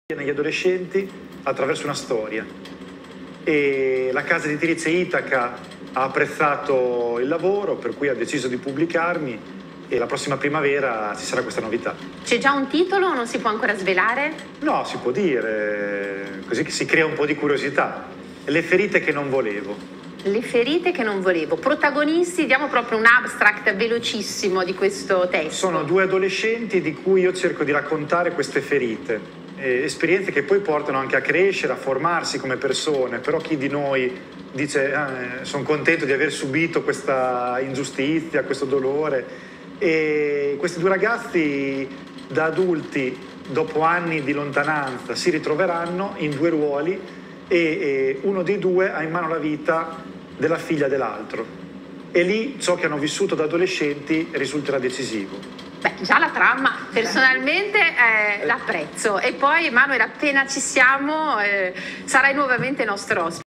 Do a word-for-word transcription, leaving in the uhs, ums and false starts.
negli adolescenti attraverso una storia, e la casa editrice Itaca ha apprezzato il lavoro, per cui ha deciso di pubblicarmi, e la prossima primavera ci sarà questa novità. C'è già un titolo o non si può ancora svelare? No, si può dire, così che si crea un po' di curiosità. Le ferite che non volevo. Le ferite che non volevo. Protagonisti, diamo proprio un abstract velocissimo di questo testo. Sono due adolescenti di cui io cerco di raccontare queste ferite. Eh, esperienze che poi portano anche a crescere, a formarsi come persone, però chi di noi dice eh, sono contento di aver subito questa ingiustizia, questo dolore, e questi due ragazzi da adulti dopo anni di lontananza si ritroveranno in due ruoli e, e uno dei due ha in mano la vita della figlia dell'altro, e lì ciò che hanno vissuto da adolescenti risulterà decisivo. Beh, già la trama personalmente eh, l'apprezzo, e poi Manuel, appena ci siamo eh, sarai nuovamente nostro ospite.